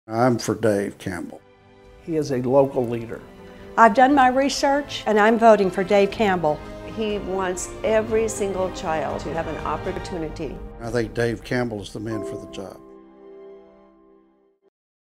I'm for Dave Campbell. He is a local leader. I've done my research and I'm voting for Dave Campbell. He wants every single child to have an opportunity. I think Dave Campbell is the man for the job.